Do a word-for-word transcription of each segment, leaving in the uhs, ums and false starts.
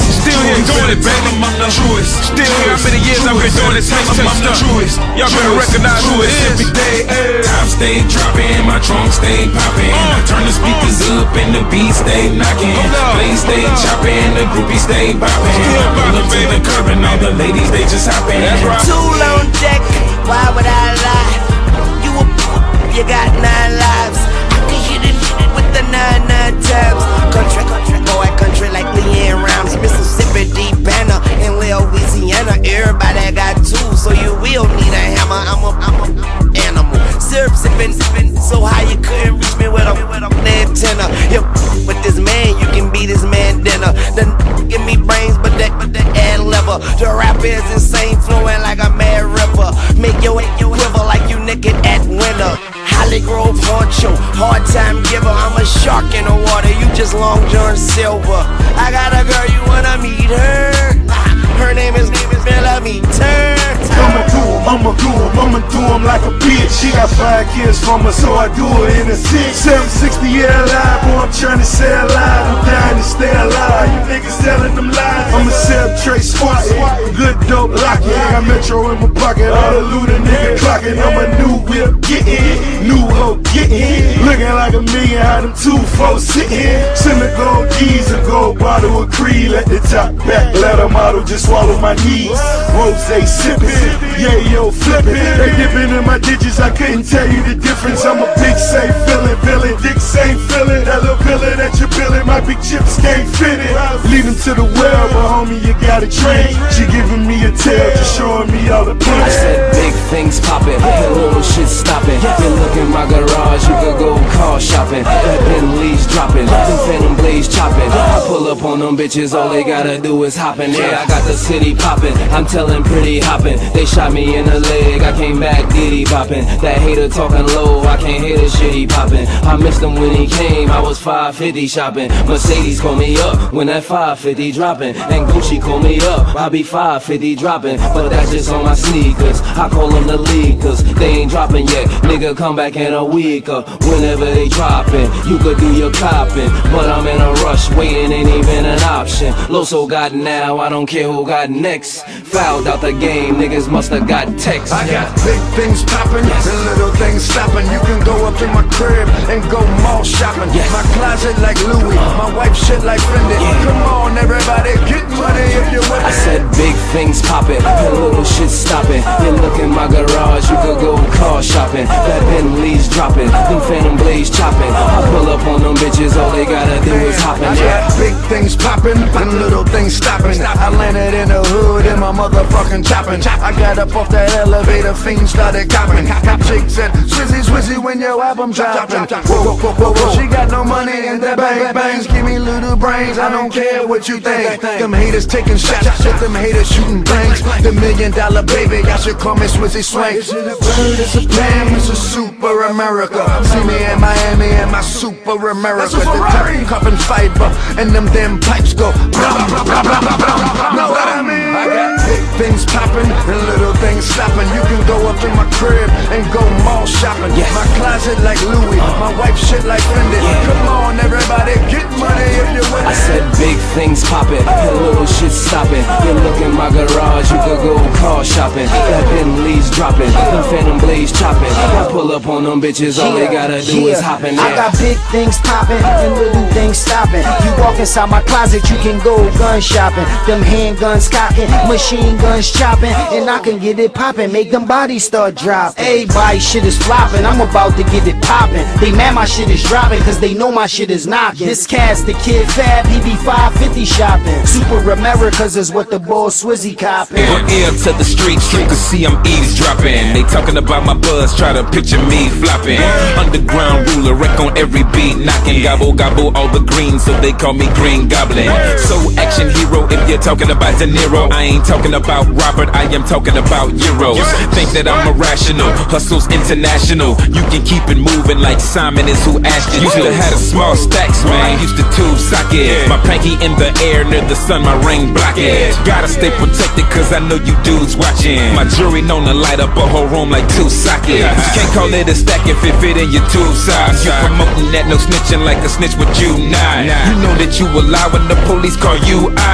Still here doing it, baby. I'm the truest. Still here. How many years I've been doing this hate stuff? I'm the truest. Y'all better recognize who it is. Every day, top stay dropping, my trunk stay popping. I turn the speakers up and the beat stay knocking. Play stay chopping, the groupie stay bopping. Pull up to the curb and all the ladies they just hopping. Tool on deck, why would I lie? You a you got nine lives. I can hit it with the nine nine tabs. Country, country, boy, country like Leanne Rhymes, Mississippi, deep Banner, in Louisiana. Everybody got tools, so you will need a hammer. I'm a, I'm a animal. Syrup sipping, sipping, so high you couldn't reach me with a, with a antenna. Yeah, with this man, you can be this man dinner. Then give me brains, but that, but that add lever. The rap is insane, flowing like a mad ripper. Make your, your quiver like you naked at winter. Holly Grove honcho, hard time giver. I'm a shark in the water, you just Long John Silver. I got a girl, you wanna meet her? Her name is, name is Bellamy Turn. I'ma do him, I'ma do him, I'ma do him like a bitch. She got five kids from her, so I do it in a six. seven sixty yeah alive, boy, I'm trying to stay alive. I'm dying to stay alive. You niggas telling them lies. I'ma sell Trey squatting, good dope locking. Got Metro in my pocket, all the loot a nigga clocking. I'm a new whip getting, new hoe getting. Looking like a million, how them two folks sitting. Send the gold keys, a gold bottle of Creed. Let the top back, let a model just swallow my knees. Rose sipping, yeah yo flipping. They dipping in my digits, I couldn't tell you the difference. I'm a big safe villain, villain, dick same feeling. That little villain that you're feeling, my big chips can't fit it. Lead him to the well, but homie you gotta train. She giving me a tail, just showing me all the plans. I said big things popping, and little shit stopping. You look in my garage, you could go car shopping. That Bentley's dropping, them Phantom Blades chopping. I pull up on them bitches, all they gotta do is hopping. Yeah, I got the city popping, I'm telling pretty hopping. They shot me in the leg, I came back diddy popping. That hater talking low, I can't hear the shit he popping. I missed him when he came, I was five fifty shopping. Mercedes call me up when that five fifty dropping. And Gucci call me up, I be five fifty dropping. But that's just on my sneakers, I call them the league, cause they ain't dropping yet. Nigga come back in a week or whenever they dropping. You could do your copping, but I'm in a rush, waiting ain't even an option. Loso got now, I don't care who got next. Fouled out the game, niggas musta got text. I got big things popping, yes, and little things stopping. You can go up in my crib and go mall shopping. Yes. My closet like Louis, uh, my wife shit like Fendi. Yeah. Come on everybody, get money if you want it. I said big things popping, and little shit stopping. You look in my garage, you could go car shopping. That Bentley's dropping, them Phantom Blades chopping. I pull up on them bitches, all they gotta do is hopping. I got big things popping, and little things stopping. I landed in the hood in my motherfucking chopping. I got up off that elevator, fiends started copping. Cop chick said, Swizzy, Swizzy, when your album dropping. Whoa, whoa, whoa, whoa, she got no money in the bang bangs. Give me little brains, I don't care what you think. Them haters taking shots, shit, them haters shooting blanks. The million dollar baby, y'all should call me Swizzy Swank. Is it a bird, it's a plane, it's a super America. See me in Miami and my super America. The top carbon fiber and them damn pipes go blah, blah, blah, blah, blah, blah. Know what I mean? I got big things popping and little things stopping. You can go up in my crib and go mall shopping. Yes. My closet like Louis, my wife shit like Fendi. Yeah. Come on everybody, get money if you want it. I said big things popping, and little shit stopping. You look in my garage, you could go car shopping. That Bentley's dropping, them Phantom Blades chopping. I pull up on them bitches, all they gotta do yeah. is hopping. I got big things popping and little things stopping. You walk inside my closet, you can go gun shopping. Them handguns cocking, machine guns chopping, and I can get it popping, make them bodies start dropping. Everybody shit is flopping, I'm about to get it popping. They mad my shit is dropping, cause they know my shit is knocking. This cat's the kid Fab, he be five fifty shopping. Super Americas is what the boy Swizzy copping. Put ear to the streets, you can see I'm eavesdropping. They talking about my buzz, try to picture me flopping. Underground ruler, wreck on every beat, knocking. Gobble, gobble all the green, so they call me Green Goblin. So action hero, if you're talking about De Niro, I ain't talking about Robert, I am talking about Euros. Think that I'm irrational, hustle's international. You can keep it moving like Simon is who asked you. Used to have a small stacks, man, used to tube socket. My pinky in the air, near the sun, my ring block it. Gotta stay protected, cause I know you dudes watching. My jewelry known to light up a whole room like two sockets. Can't call it a stack if it fit in your tube size. You promoting that, no snitching like a snitch with you not. You know that you a lie when the police call you odd. You gon'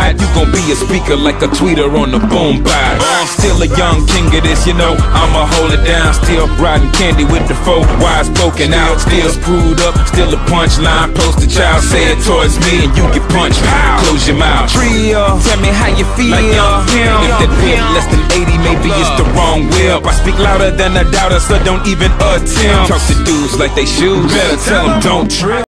won't be a speaker like a tweeter on the boombox. Still a young king of this, you know, I'ma hold it down. Still riding candy with the four wise poking out. Still screwed up, still a punchline. Poster child, say it towards me and you get punched. Close your mouth. Trio, tell me how you feel. Like young Pimp. If that whip less than eighty, maybe it's the wrong whip. I speak louder than a doubter, so don't even attempt. Talk to dudes like they shoes. Better tell them don't trip.